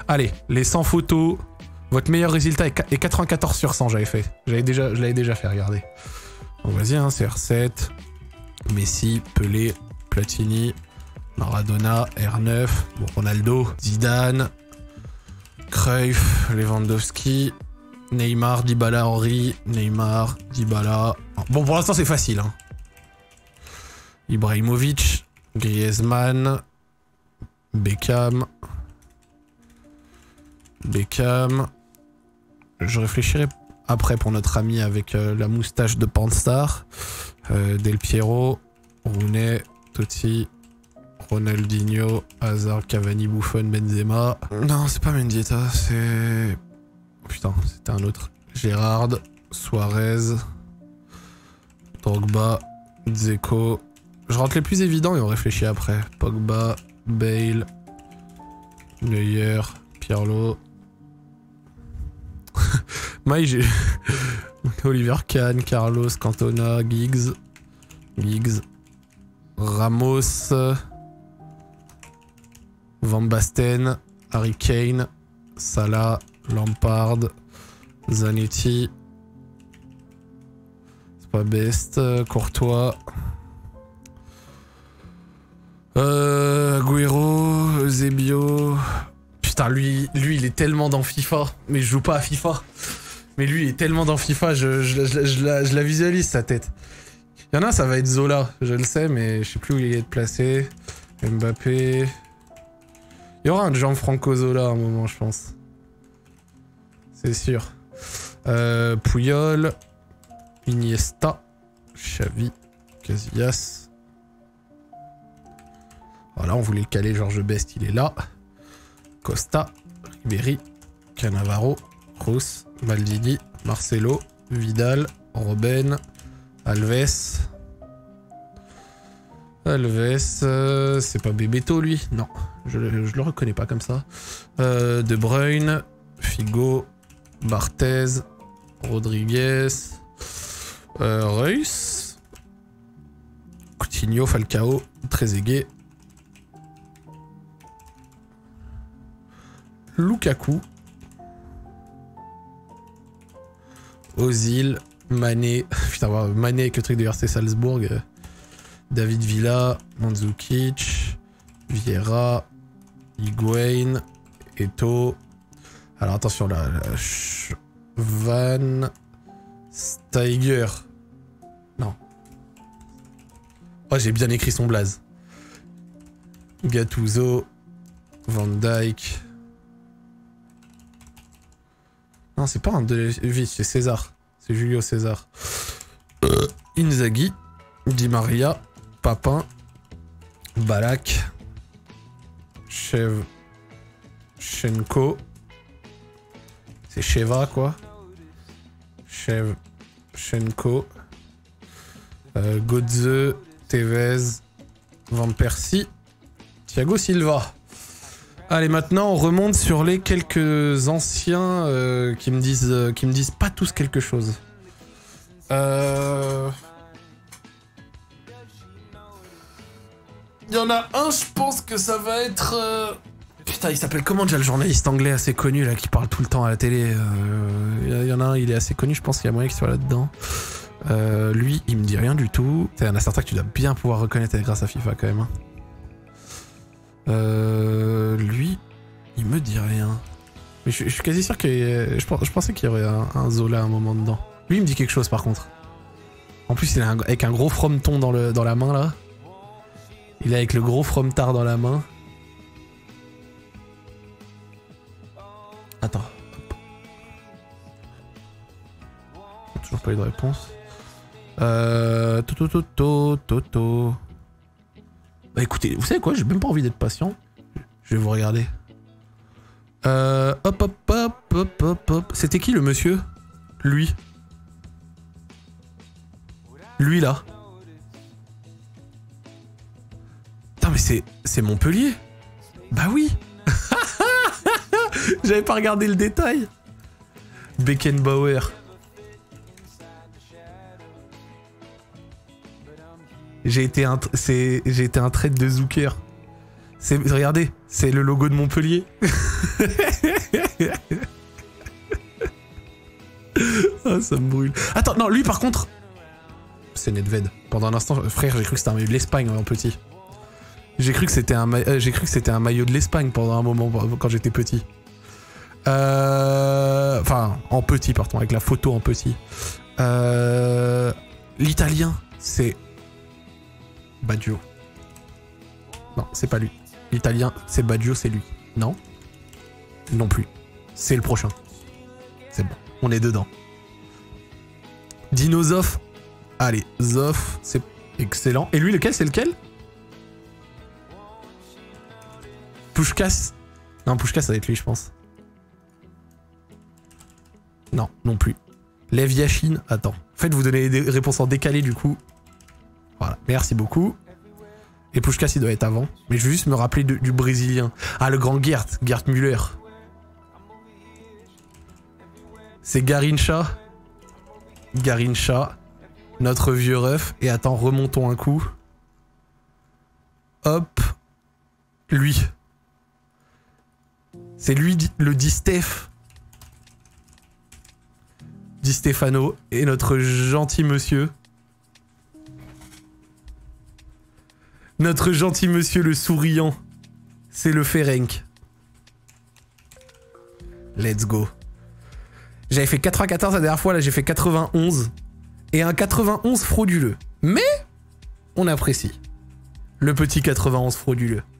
Allez, les 100 photos. Votre meilleur résultat est 94 sur 100, j'avais fait. Je l'avais déjà fait, regardez. Bon, vas-y, hein, CR7. Messi, Pelé, Platini, Maradona, R9, bon, Ronaldo, Zidane, Cruyff, Lewandowski, Neymar, Dybala, Henry, Neymar, Dybala. Bon, pour l'instant, c'est facile. Hein. Ibrahimovic, Griezmann, Beckham. Je réfléchirai après pour notre ami avec la moustache de Panstar. Del Piero, Rooney, Totti, Ronaldinho, Hazard, Cavani, Buffon, Benzema. Non, c'est pas Mendieta, c'est... Putain, c'était un autre. Gérard, Suarez, Drogba, Dzeko. Je rentre les plus évidents et on réfléchit après. Pogba, Bale, Neuer, Pirlo. Maï, j'ai... Oliver Kahn, Carlos, Cantona, Giggs, Ramos, Van Basten, Harry Kane, Salah, Lampard, Zanetti, c'est pas best, Courtois, Agüero, Eusebio. Putain, lui il est tellement dans FIFA, mais je joue pas à FIFA. Mais lui il est tellement dans FIFA, je la visualise sa tête. Il y en a, ça va être Zola, je le sais, mais je sais plus où il est placé. Mbappé. Il y aura un Gianfranco Zola à un moment, je pense. C'est sûr. Puyol, Iniesta, Xavi, Casillas. Voilà, on voulait le caler, Georges Best, il est là. Costa, Ribéry, Cannavaro, Kroos, Maldini, Marcelo, Vidal, Robben, Alves. C'est pas Bebeto lui? Non, je le reconnais pas comme ça. De Bruyne, Figo, Barthez, Rodriguez, Reus, Coutinho, Falcao, Trezeguet, Lukaku, Ozil, Mané, putain, Mané avec le truc de RC Salzbourg, David Villa, Mandzukic, Vieira, Higuain, Eto'o. Alors attention là, Van Steiger. Non. Oh, j'ai bien écrit son blaze. Gattuso, Van Dijk. Non, c'est pas un Delevic, c'est César. C'est Julio César. Inzaghi, Di Maria, Papin, Balak, Shevchenko. C'est Sheva quoi. Shevchenko. Godze, Tevez, Van Persie, Thiago Silva. Allez, maintenant on remonte sur les quelques anciens qui me disent pas tous quelque chose. Il y en a un, je pense que ça va être... Putain, il s'appelle comment déjà le journaliste anglais assez connu là qui parle tout le temps à la télé. Il y en a un, il est assez connu, je pense qu'il y a moyen qu'il soit là-dedans. Lui, il me dit rien du tout. Il y en a certains que tu dois bien pouvoir reconnaître grâce à FIFA quand même. Hein. Lui, il me dit rien. Mais je suis quasi sûr que je pensais qu'il y aurait un Zola à un moment dedans. Lui, il me dit quelque chose par contre. En plus, il est avec un gros frometon dans la main là. Il est avec le gros fromtard dans la main. Attends. Toujours pas eu de réponse. Toto. Bah écoutez, vous savez quoi, j'ai même pas envie d'être patient. Je vais vous regarder. Hop. C'était qui le monsieur? Lui. Lui là. Putain mais c'est Montpellier. Bah oui. J'avais pas regardé le détail. Beckenbauer. J'ai été un trade de Zucker. Regardez, c'est le logo de Montpellier. Ah, ça me brûle. Attends, non, lui par contre... C'est Nedved. Pendant un instant, frère, j'ai cru que c'était un maillot de l'Espagne en petit. J'ai cru que c'était un maillot de l'Espagne pendant un moment quand j'étais petit. Enfin, en petit, pardon, avec la photo en petit. L'italien, c'est... Baggio. Non, c'est pas lui. L'italien, c'est Baggio, c'est lui. Non. Non plus. C'est le prochain. C'est bon, on est dedans. Dino Zoff. Allez, Zoff, c'est excellent. Et lui, lequel, c'est lequel? Puskás. Non, Puskás, ça va être lui, je pense. Non, non plus. Lev Yashin. Attends. En fait, vous donnez des réponses en décalé, du coup. Voilà, merci beaucoup. Et Puskás, il doit être avant. Mais je veux juste me rappeler du Brésilien. Ah, le grand Gert Müller. C'est Garincha. Garincha. Notre vieux ref. Et attends, remontons un coup. Hop. Lui. C'est lui, le Di Steph. Di Stefano. Et notre gentil monsieur. Notre gentil monsieur le souriant. C'est le Ferenc. Let's go. J'avais fait 94 la dernière fois, là j'ai fait 91. Et un 91 frauduleux. Mais on apprécie. Le petit 91 frauduleux.